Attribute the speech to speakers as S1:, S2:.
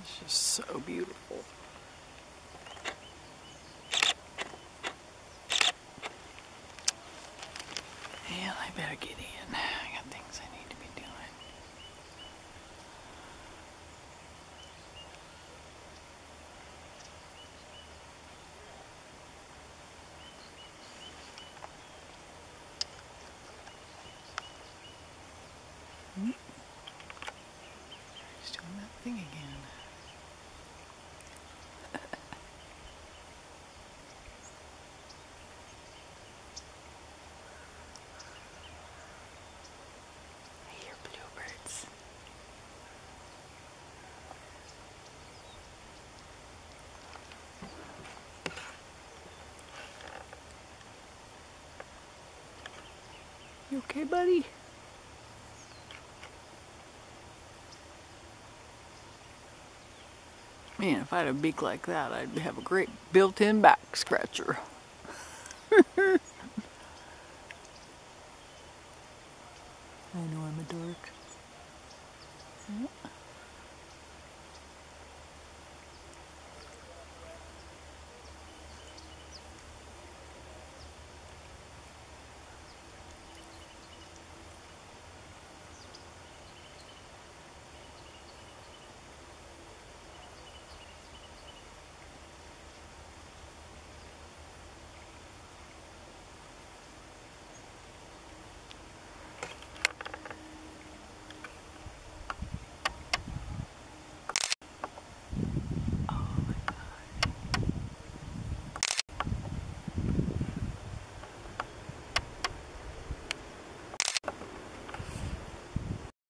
S1: It's just so beautiful. And I better get in. I got things I need to be doing. Just doing that thing again. I hear bluebirds. You okay, buddy? Man, if I had a beak like that, I'd have a great built-in back scratcher. I know I'm a dork.